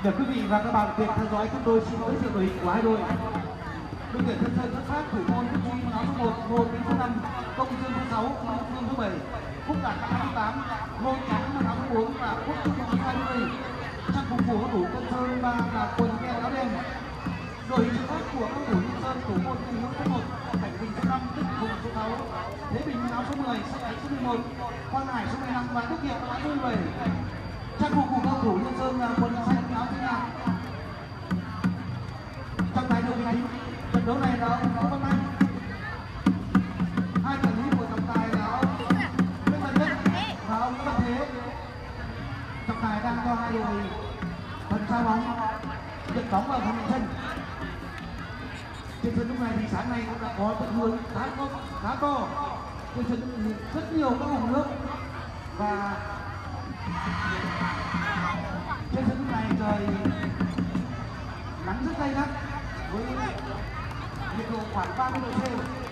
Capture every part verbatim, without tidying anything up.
Để quý vị và các bạn tiện theo dõi, chúng tôi xin giới thiệu đội hình của hai đội. Đội tuyển Tân Sơn xuất phát thủ môn Đức Duy áo số một, Ngô Tiến số năm, Công Dương số sáu, Ngô Phương số bảy, Phúc Đạt áo số tám, Ngô Trắng áo số bốn và Quốc Trung số hai mươi. Trang phục của thủ Tân Sơn ba là quần keo áo đen. Đội hình xuất phát của các thủ Tân Sơn thủ môn Tình Hữu số một, Cảnh Bình số năm, Đức Hùng số sáu, Thế Bình áo số mười, Sách Ánh số mười một, Quang Hải số mười lăm và Đức Hiệp áo số mười bảy. Trang phục của các thủ Tân Sơn là quần xanh áo xanh lam. Trọng tài đội hình trận đấu này là ông Vũ Văn Anh. Hai quản lý của trọng tài là ông Nguyễn Văn Nhất và ông Nguyễn Văn Thế. Trọng tài đang cho hai đội phần xa bóng nhận bóng vào phần chân. Trên sân lúc này thì sáng nay cũng đã có trận mưa khá to, khá to. Trên sân rất nhiều các hồ nước và trên sân lúc này trời nắng rất gay gắt với nhiệt độ khoảng ba mươi độ C.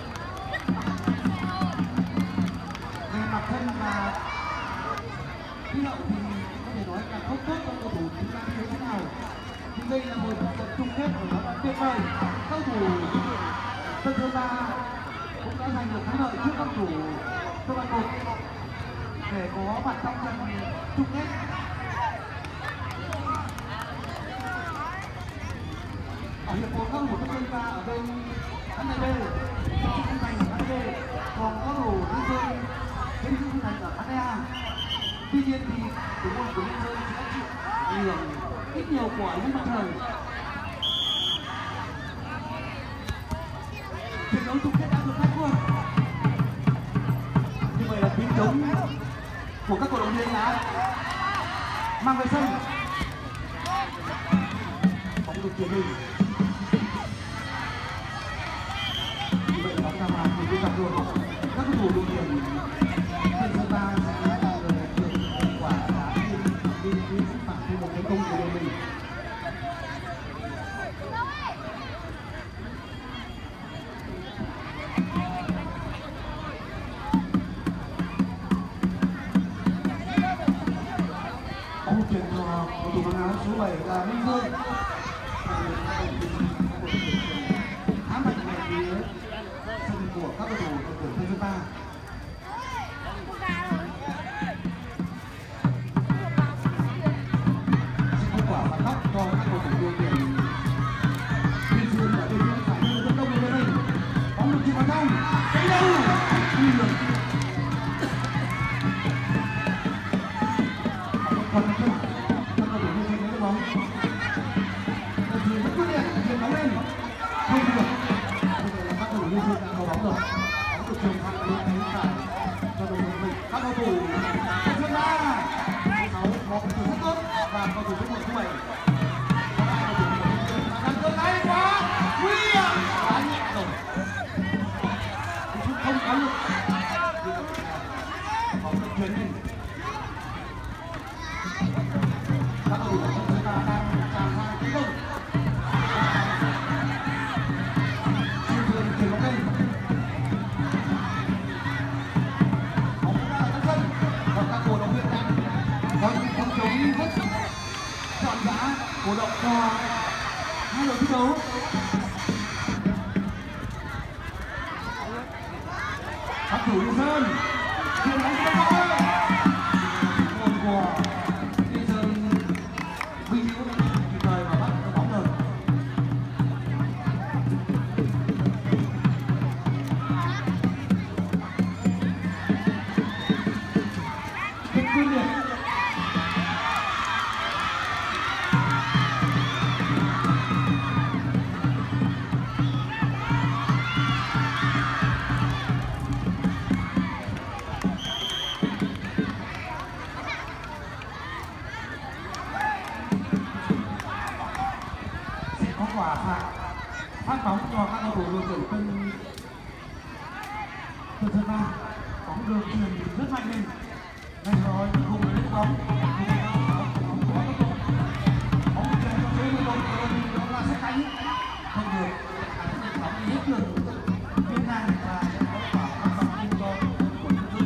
Về mặt thân và khí hậu thì có thể nói là không tốt cho cầu thủ chúng ta như thế nào. Nhưng đây là một trận chung kết của nó đã tuyệt vời. Cầu thủ Tân Sơn ba cũng đã giành được thắng lợi trước các thủ Công an một để có mặt trong trận chung kết. Ở hiệp một các thủ Tân Sơn ba ở bên hát tê bê, Trung Trung Thành ở hát tê bê, còn các thủ Tân Sơn bên Trung Thành ở hát tê a. Tuy nhiên thì thủ môn của Tân Sơn sẽ chịu ảnh hưởng ít nhiều của ánh mặt trời. Trận đấu chung kết đã được khai cuộc. Như vậy là tiếng trống của các cổ động viên đã mang về sân. Bóng được chuyển mình. Như vậy là bóng ra ngoài thì chúng ta luôn. Các cầu thủ đội tuyển Tân Sơn ba sẽ là người được kết quả đá đi đi đi phạm thêm một cái công của đội mình. Bóng chuyển cho cầu thủ mang áo số bảy là Minh Dương. Khá mạnh về phía sân của các cầu thủ đội tuyển Tân Sơn ba. Sẽ kết quả phạt góc cho các cầu thủ đội tuyển Minh Dương ở bên phía phải tấn công về mình. Bóng được chuyền vào trong. Đánh đâu? Nguy hiểm. Còn một chân, các cầu thủ Minh Dương lấy bóng. Cầu thủ rất quyết liệt, chuyền bóng lên. Không được. Bây giờ là các cầu thủ Minh Dương đã có bóng rồi. Bóng được chuyền thẳng lên cánh phải cho đội tuyển mình. Các cầu thủ Tân Sơn ba, sáu có cầu thủ rất tốt và cầu thủ số một số bảy. Còn hai cầu thủ của Minh Dương đang cơ tay quá, nguy hiểm, quá nhẹ rồi. Chúng không có lực. Bóng được chuyền lên. Các cầu thủ của Tân Sơn ba đang tràn ra tấn công. Minh Dương chuyền bóng lên. Bóng ra ở sân và các cổ động viên đang có những phong trống rất trọn vã cổ động cho hai đội thi đấu. Các thủ Tân Sơn chuyền bóng lên bóng lên. Môn của Tân Sơn Vinh Hữu kịp thời mà bắt được bóng rồi. Rất quyết liệt. Sẽ có quả phạt phát bóng cho các cầu thủ đội tuyển Tân Tân Sơn ba. Bóng được chuyền rất mạnh lên. Ngay sau đó không lấy bóng. Bóng có tốc độ. Bóng được chuyền cho số mười một của đội đó là Sách Ánh. Không được. Bóng đi hết đường biên ngang và sẽ có quả phát bóng lên cho của Tân Sơn.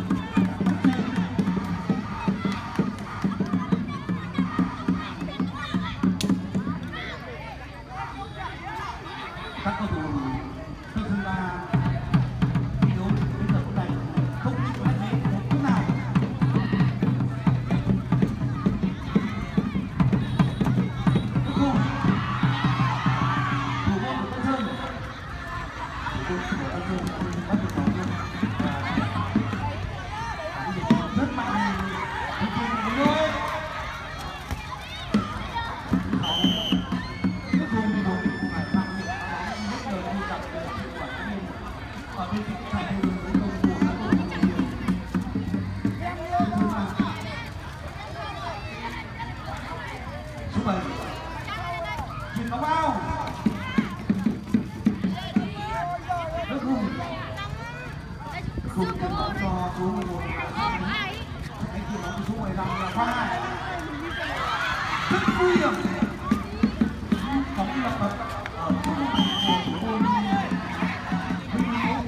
pha rất nguy hiểm, bóng lập bập ở khu vực của môn Huy Hiếu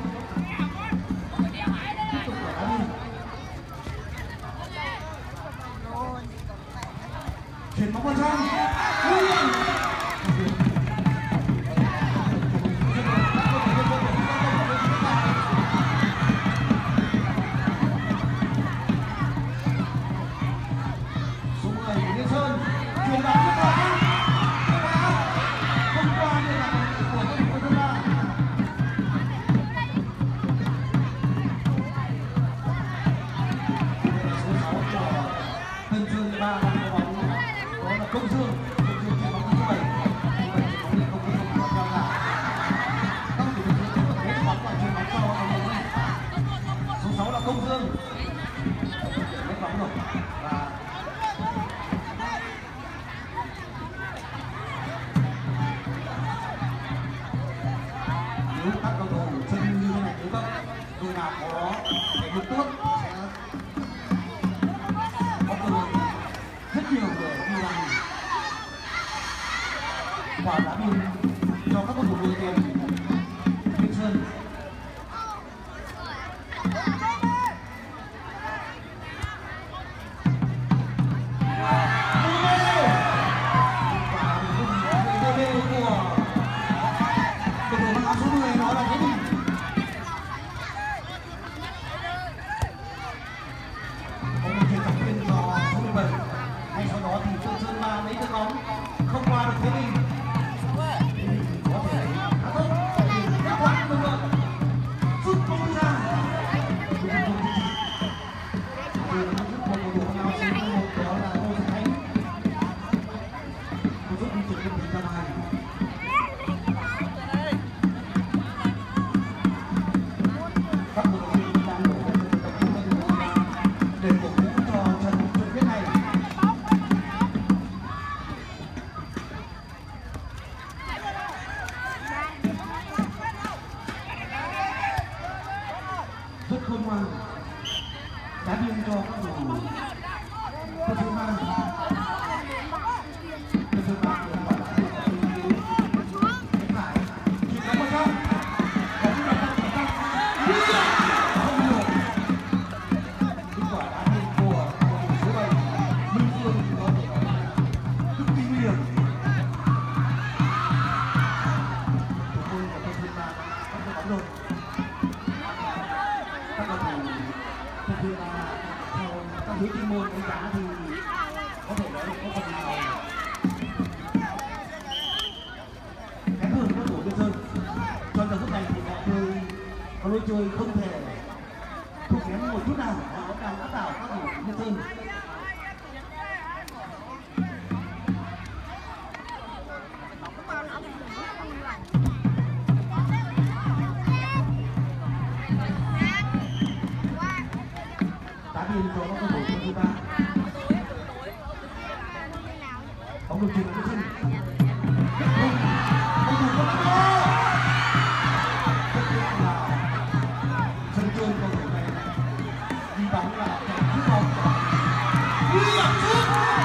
tiếp tục của đá biên, chuyển bóng vào trong nguy hiểm. Các cầu thủ chân như thế này nếu các đội nào có cái lực tốt sẽ có cơ hội rất nhiều để đi làm quả đá biên cho các cầu thủ đội tuyển Thanh Sơn. Không qua được thế mình có thể khá tốt, đã thoát được rồi, rút bóng ra. Từ một phút một cầu thủ nhau trên một đó là Ngô Thành Khánh, một rút đi chuyển đến thứ hai. Các cầu thủ đang đổ tập trung để cổ vũ cho trận chung kết này. Rất khôn ngoan đá biên cho các cầu thủ Tân Sơn Ba. Tân Sơn Ba được quả đá biên ở bên phải, chuyển bóng vào trong, bóng vào trong, không được. Kết quả đá biên của cầu thủ số bảy Minh Phương có thể nói là cực kỳ nguy hiểm. Thủ môn của Tân Sơn Ba đã có bóng rồi. Các cầu thủ thực sự là theo các giới chuyên môn đánh giá thì có thể nói là có phần nào kém hơn các cầu thủ Biên Sơn. Cho giờ phút này thì họ chơi có lối chơi không thể thua kém một chút nào, họ đang áp đảo các cầu thủ Biên Sơn. Cho các cầu thủ Tân Sơn Ba, bóng được chuyền vào chân, cầu thủ có bóng, rất tiếc là sân chơi cầu thủ này đi bóng là kẻ giúp bóng, nguy hiểm sút.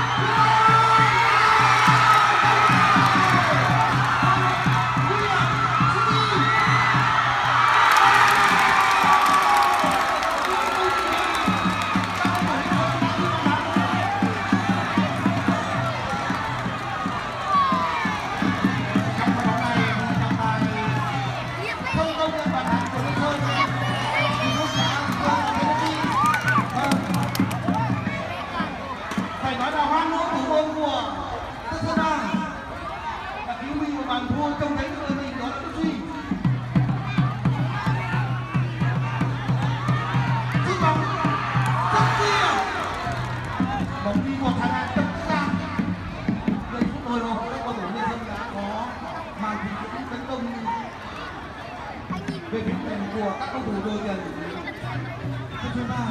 Phải nói là hoan hô thủ môn của Tân Sơn Ba đã cứu mình một bàn thua trông thấy người mình, đó là Đức Duy. Rút bóng rất nguy hiểm, bóng đi một thằng hàng tấn ra. Đây phút hồi rồi các cầu thủ Nhân Dân đã có màn trình diễn tấn công về phía bên của các cầu thủ đội tuyển Tân Sơn Ba.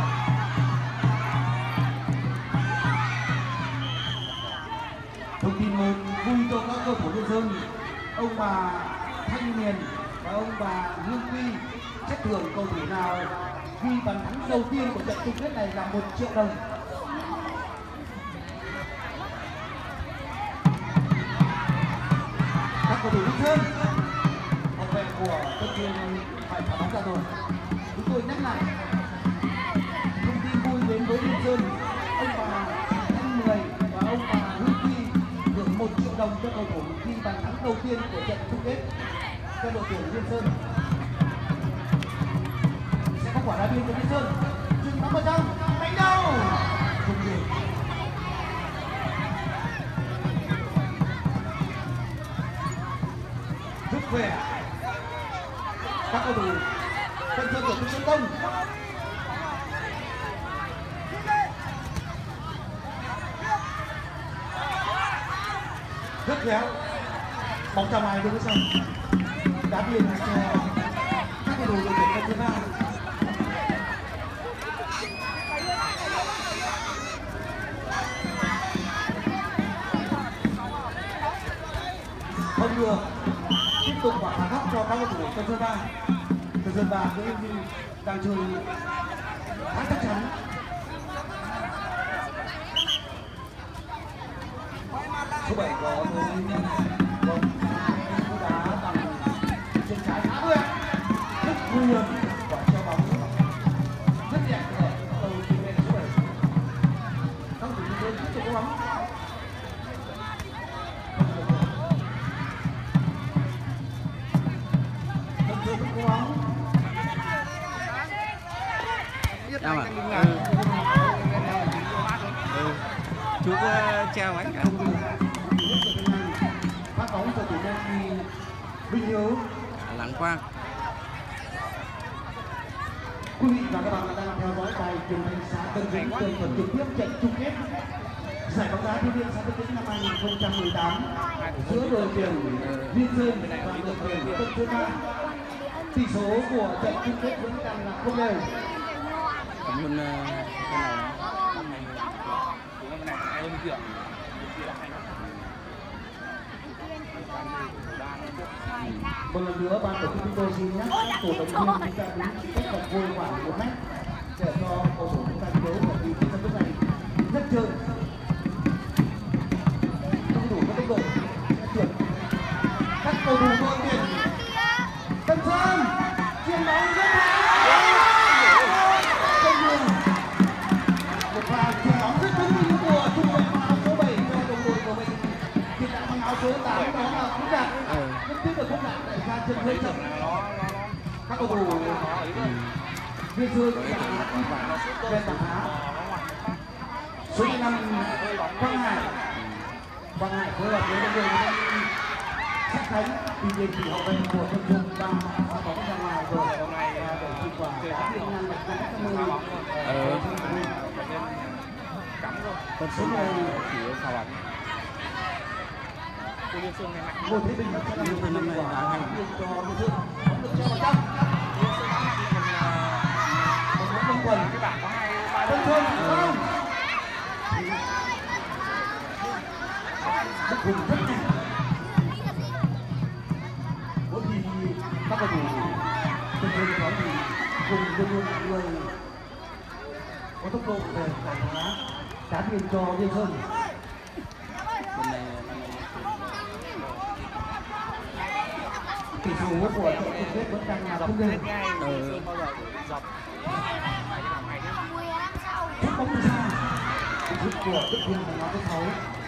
Thông tin một vui cho các cầu thủ Liên Sơn. Ông bà Thanh Miền và ông bà Hương Quy xét thưởng cầu thủ nào ghi bàn thắng đầu tiên của trận chung kết này là một triệu đồng. Các cầu thủ Liên Sơn, hậu vệ của Tân Viên phải thả bóng ra rồi. Chúng tôi nhắc lại thông tin vui đến với Liên Sơn. Ông bà Thanh Mười và ông bà Hương Quy được một triệu đồng cho cầu thủ ghi bàn thắng đầu tiên của trận chung kết cho đội tuyển Liên Sơn. Sẽ có quả đá biên của Liên Sơn. Chuyền bóng vào trong, đánh đầu. Không được. Rất khỏe. Các cầu thủ Tân Sơn của Tân Sơn Công. Rất khéo. Bóng trong ai đúng không? Đá biên cho các cầu thủ đội tuyển Tân Sơn Ba. Không được. Tiếp tục quả phá góc cho các cầu thủ Tân Sơn Ba. Tân Sơn Ba cũng đang chơi khá chắc chắn. Số bảy có một cú đá bằng chân trái khá tuyệt, rất nguy hiểm, quả cho bóng rất đẹp ở đầu tiền vệ số bảy. Các cầu thủ Tân Sơn tiếp tục cố gắng. Tân Sơn vẫn cố gắng. Đâu mà? Ừ. Ừ. Chú có treo ánh cả. Phát bóng cho thủ môn Vinh Hiếu. Lắng Quang. Quý vị và các bạn đang theo dõi đài truyền hình xã Tân Vĩnh tường thuật trực tiếp trận chung kết giải bóng đá thiếu niên xã Tân Vĩnh năm hai nghìn không trăm mười tám giữa đội tuyển Liên Sơn và đội tuyển Tân Sơn Ba. Tỷ số của trận chung kết vẫn đang là không đều. Cảm ơn cái này. Một lần nữa ban tổ chức chúng tôi xin nhắc các cổ động viên chúng ta đứng cách tập vôi khoảng một mét để cho cầu thủ chúng ta thi đấu ở vị trí sân bóng này rất trơn, không đủ có tốc độ trượt. Các cầu thủ đội tuyển Tân Sơn chuyền bóng rất hay, không đường một pha chuyền bóng rất đúng ý của trung vệ áo số bảy cho đồng đội của mình. Hiện tại mang áo số tám đó là Phú Đạt. Rất tiếc được Phú Đạt tại ra chân hơi chậm. Các cầu thủ Liên Sơn là bên Bảng Á. Số năm Quang Hải. Quang Hải phối hợp với đội Sắc Khánh. Tuy nhiên thì hậu vệ của Tân Sơn đang phá bóng ra ngoài rồi và để kết quả đá biên ngang bạch năm mươi. Cắm rồi. Con số này chỉ phá bóng. Ngô Thế Bình sẽ là một năm nay đá hay cho Liên Sơn. Bóng được treo vào trong. Một bóng không quần. Tân Sơn không. Bất hùng rất nhanh. Mỗi khi các cầu thủ Tân Sơn có thì cùng luôn luôn là người có tốc độ về khả năng đá biên cho Liên Sơn. Tỷ số của trận chung kết vẫn đang là không đều. Ừ. Chút bóng từ xa. Chút của Đức Viên là nó tới sáu.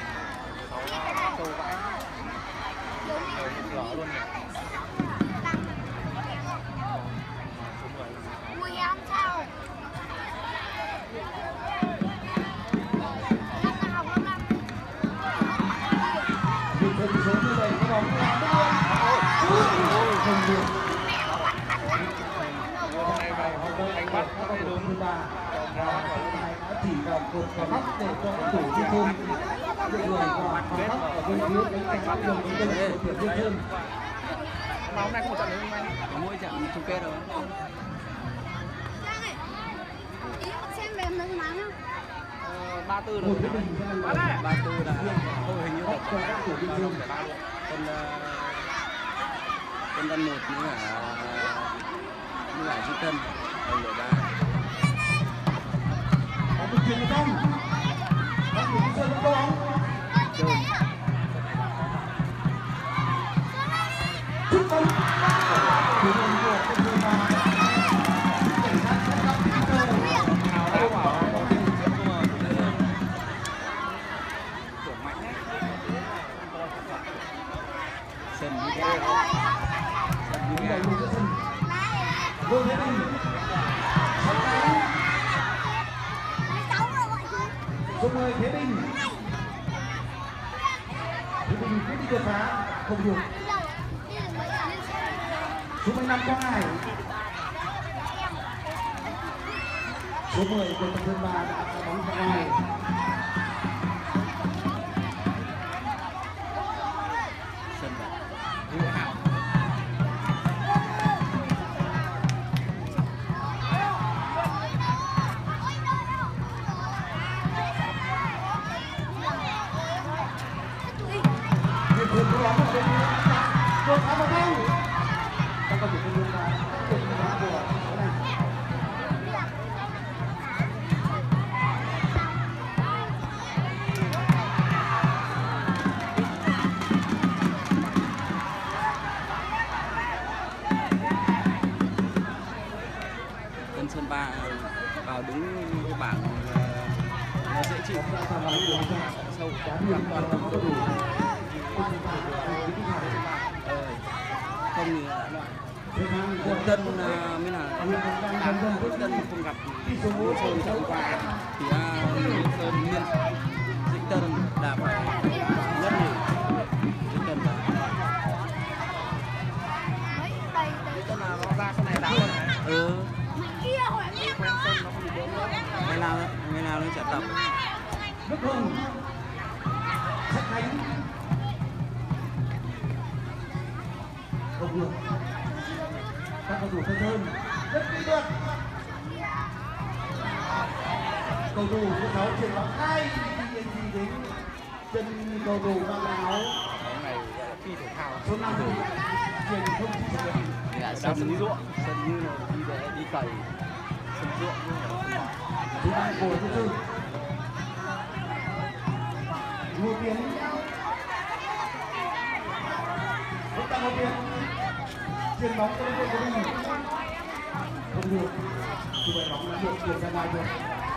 Điểm số số như vậy cái bóng là không được. Đánh bắt nó đúng thứ ba. Chỉ vào cột và góc để cho các thủ Liên Sơn đội người và góc ở bên phía đánh cảnh bắt đường đến đội tuyển Liên Sơn. Hôm nay không trận nữa anh. Có mỗi trận chung kết rồi. Xem về nó nắng không? ba tư một rồi. Thế Bình sẽ là người ba tư là thôi hình như là của các cổ Bình Dương. ba luôn. Con con Tân một nữa là như là Duy Tân đồng đội ba. Có một chuyền trong các thủ Bình Dương vẫn có bóng Chơi chúc bóng thủ môn của Công Sơn Ba cảnh sát sẽ gặp Peter hào đá vào tưởng mạnh đấy. Sân như thế sân như bóng thế đẩy lùi giữa sân Vương Thế Bình sắp đá số mười Thế Bình Thế Bình quyết định đột phá không được số mười lăm Quang Hải số mười của Công Sơn Ba đã có bóng ra ngoài. sân hữu hảo. Việt Hùng có bóng ở bên đột phá vào không các cầu thủ Công Sơn Ba tiếp tục đá của số này. Tân Sơn Ba vào đứng cái bảng nó dễ chịu sâu hoàn toàn không có đủ. Ờ, không thì là loại Quốc Tân à, mới là đá Quốc Tân không gặp Liên Sơn trận qua thì à, Liên Sơn Liên Dĩnh Tân đạp nhất nhỉ Dĩnh Tân là Dĩnh Tân là nó ra cái này đá luôn này. Ừ quen sân nó không bị bướng nữa. Ngày nào ngày nào nó sẽ tập. Đức Hùng Sách Khánh không được các cầu thủ Tân Sơn rất kỹ thuật cầu thủ số sáu chuyển bóng ngay đi đến chân cầu thủ mang áo Cái này phi thể thao số năm chuyển không chỉ được dạ, sân như ruộng sân như là đi để đi cày sân ruộng luôn. số năm của Tân Sơn Ngô Tiến Vũ Tăng Ngô Tiến chuyền bóng cho đội của mình không được như vậy bóng đã được chuyển ra ngoài được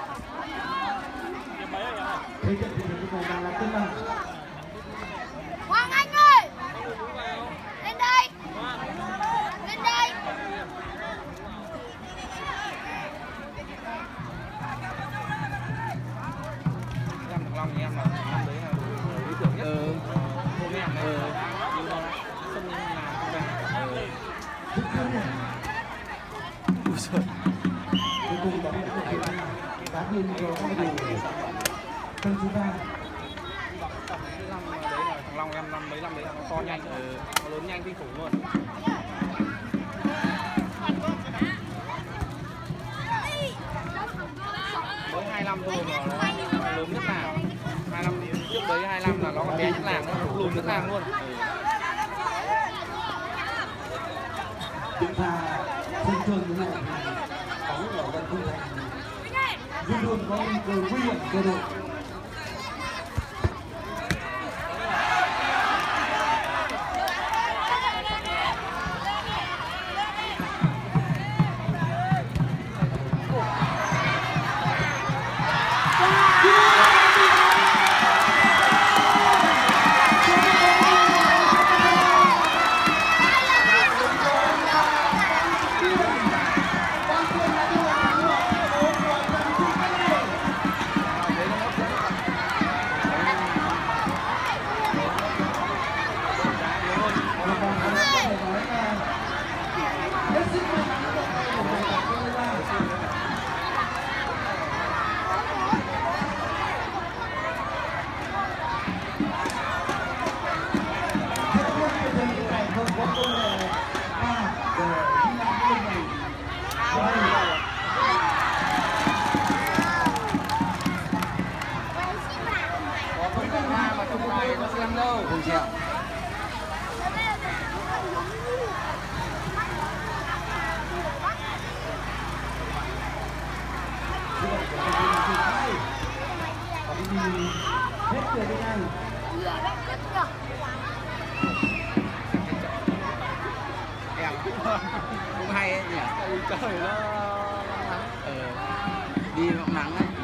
thế trận thì chúng ta đang là cân bằng. Hoàng Anh ơi lên đây lên đây Em Thăng Long thì em là năm đấy là lý tưởng nhất. Ừ. Hôm em đấy. Ừ. Nhưng mà sân như là không về. Ừ. Ui giời. Cuối cùng bóng đã được chuyển ra đá biên cho các cầu thủ Tân Sơn Ba. Cái năm đấy là Thăng Long em năm mấy năm đấy là nó to nhanh, ừ. Nó lớn nhanh kinh khủng luôn. Mới hai năm thôi mà nó lớn nhất làng. Hai năm trước đấy hai năm là nó còn bé nhất làng, nó lùn nhất làng luôn. Ừ. Chúng ta thường thường như này bóng ở gần khung thành luôn luôn có nguy cơ nguy hiểm cho đội. nghèo. Hết người đi ngay. Em cũng cũng hay ấy nhỉ. Trời nó nắng. Ờ. Đi nó nắng ấy.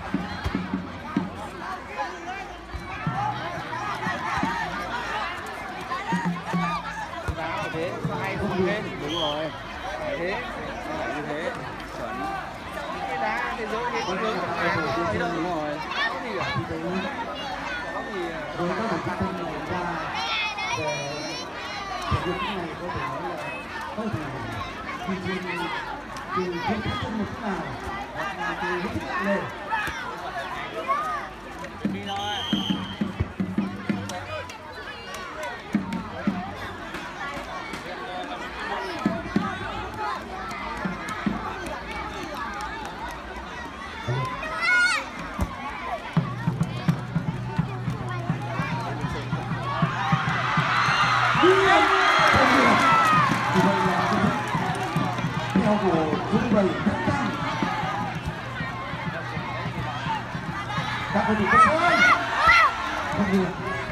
Đá thế hay không lên. Đúng rồi. Thế như thế chuẩn. Cái đá thế giới cái hướng của hàng thế đâu. Đúng rồi. Có gì à? Có gì à? Rồi các bạn ta không nhận ra về thể dục này có thể nói là không thể từ trên từ trên các chân một nào hoặc là từ hết sức lên. Đi thôi. Theo của Dung Bầy rất căng. Các cầu thủ có ơi không được.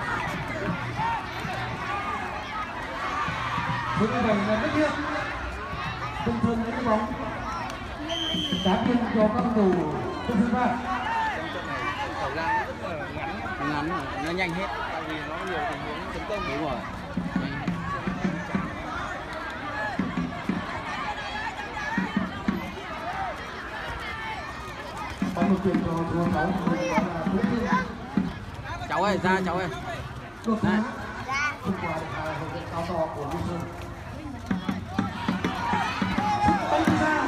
Dung Bầy là rất tiếc. Trung Thương lấy cái bóng đá biên cho các cầu thủ Trung Thương ba. Thời gian rất là ngắn, ngắn rồi, nó nhanh hết, tại vì nó nhiều tình huống tấn công. Đúng rồi. Có một quyền cho số sáu đó là Nguyễn Thiên. Cháu ơi, ra cháu ơi. Đột phá không qua được hai hậu vệ cao to của Nguyễn Sơn. Bắn ra.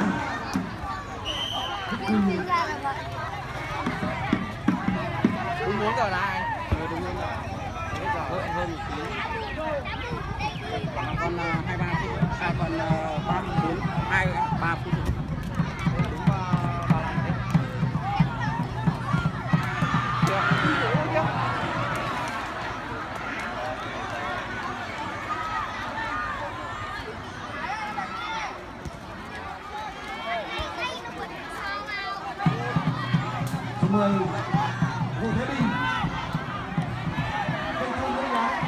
Đúng muốn rồi này. Ừ, đúng muốn rồi. Bây giờ hơi hơn một tí. Còn hai ba phút, à còn ba bốn, hai ba phút. Đúng vào làm đấy. Được. Số mười Hồ Thế Bình. Không không lấy đá.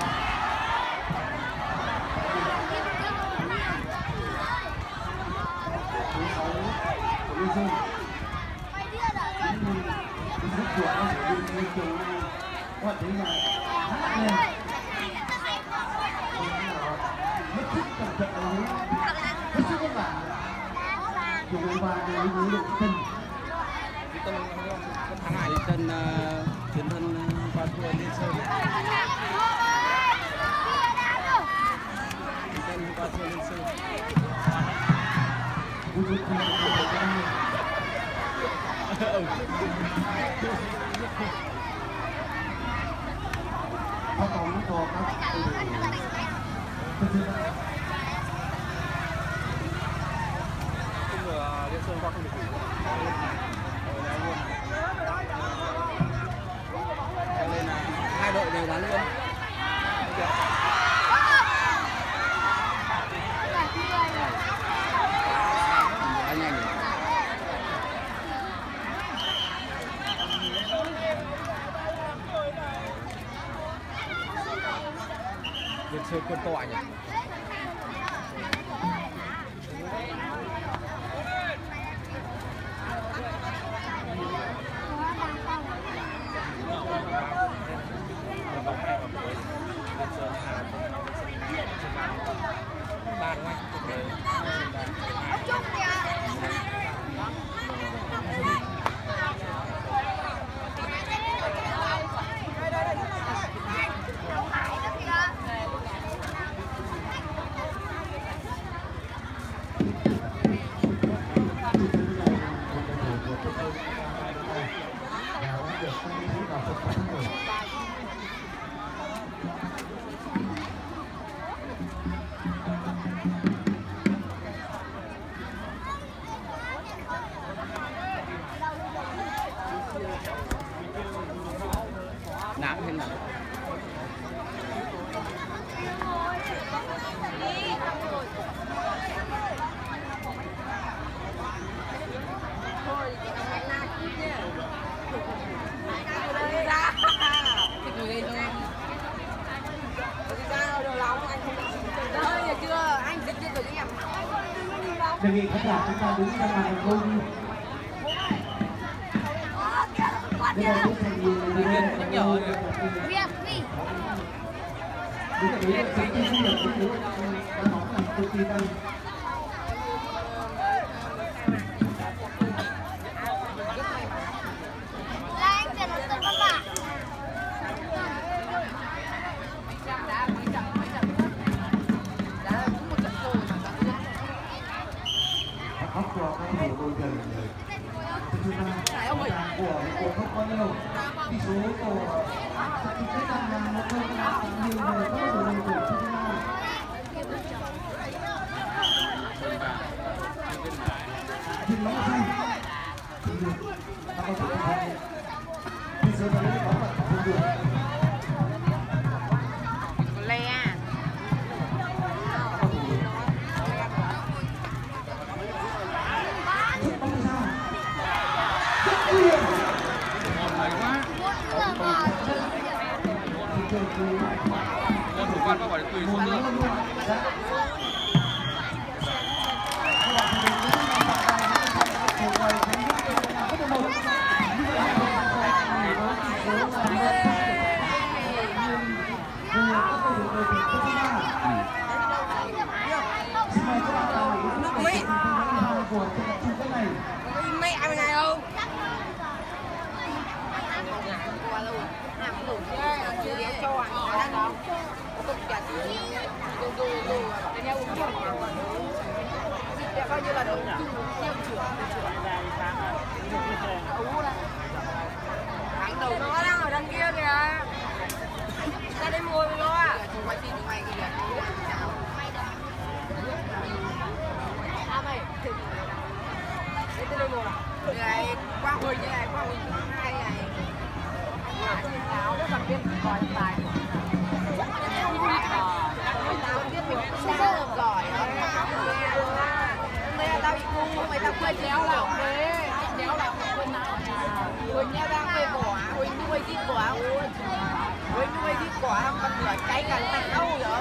Số sáu của Nguyễn Sơn. Chính mình cái sức của nó sẽ bị lên chiều có thể là hát lên. Hết sức cẩn thận ở hướng hết sức các bạn dùng người bạn để lấy được tinh. Tân thắng hai Tân chiến thân qua thua Liên Sơn. Tân qua thua Liên Sơn. Phát bóng cho các cầu thủ Không vừa Liên Sơn qua không được thủ. Cho nên là hai đội đều đá luôn. Đá nhanh. Liên Sơn quân to nhỉ. Ba đúng đề nghị khán giả chúng ta đứng ra màn hình gôn. Đây là những thành viên thành viên rất nhỏ rồi. Đúng là đấy là cái cái gì là cái thứ đánh bóng là cực kỳ tăng. Khóc cho các cầu thủ đội tuyển của của không có nhiều tỷ số của trận chung kết là một không nhiều người các cầu thủ đội tuyển Trung Quốc nó xanh các cầu thủ bây giờ là cái bóng là không được Con thủ quan có phải tùy xuống nữa. Mẹ mày này không? Cho anh ăn đó. Tôi chặt tôi tôi tôi cái nhau uống nhiều. Để coi như là đầu tiêu chữa chữa này sáng uống đây. Thằng đầu nó đang ở đằng kia kìa. Ra đây mua với nó à? Chúng mày tin chúng mày kìa. À mày. Đây đây mua. Này qua hồi như này qua hồi hai này. Áo nó còn viên còi tài. Tao biết mình sao được giỏi. Mày tao bị ngu, mày tao quên đéo nào thế. Đéo nào không quên nào. Quên nhau đang quên quả, quên nuôi giết quả. Quên nuôi giết quả không còn lửa cháy cả tay đâu vậy.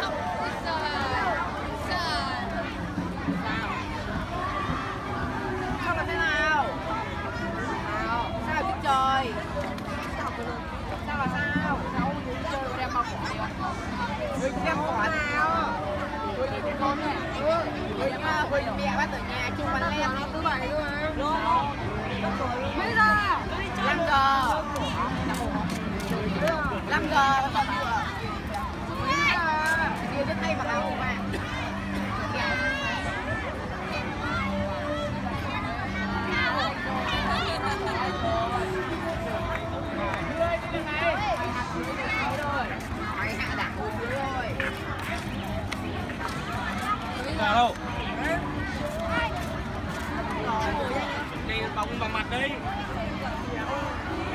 Sao là thế nào? Sao? Sao chứ trời? Sao là sao? Sao muốn chơi đem bao quả đi không? Mình đem quả nào? Mình đi con này. Mình mình mẹ bắt ở nhà chung bắn lem nó cứ vậy thôi mà. Bây giờ năm giờ năm giờ còn chưa? Bây giờ kia biết tay mà nào mà. Đâu? Đây bóng vào mặt đấy.